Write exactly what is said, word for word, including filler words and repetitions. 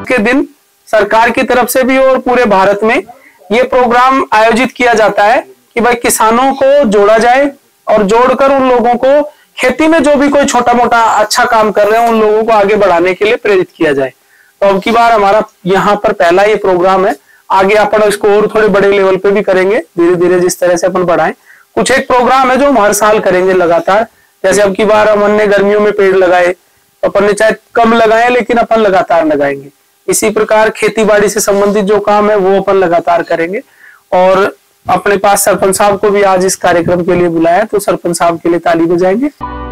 के दिन सरकार की तरफ से भी और पूरे भारत में ये प्रोग्राम आयोजित किया जाता है कि भाई किसानों को जोड़ा जाए और जोड़कर उन लोगों को खेती में जो भी कोई छोटा मोटा अच्छा काम कर रहे हैं उन लोगों को आगे बढ़ाने के लिए प्रेरित किया जाए। तो अब की बार हमारा यहाँ पर पहला ये प्रोग्राम है, आगे अपन इसको और थोड़े बड़े लेवल पे भी करेंगे धीरे धीरे जिस तरह से अपन बढ़ाएं। कुछ एक प्रोग्राम है जो हम हर साल करेंगे लगातार, जैसे अब की बार अपन ने गर्मियों में पेड़ लगाए, अपन ने चाहे कम लगाए लेकिन अपन लगातार लगाएंगे। इसी प्रकार खेती बाड़ी से संबंधित जो काम है वो अपन लगातार करेंगे। और अपने पास सरपंच साहब को भी आज इस कार्यक्रम के लिए बुलाया, तो सरपंच साहब के लिए ताली बजाएंगे।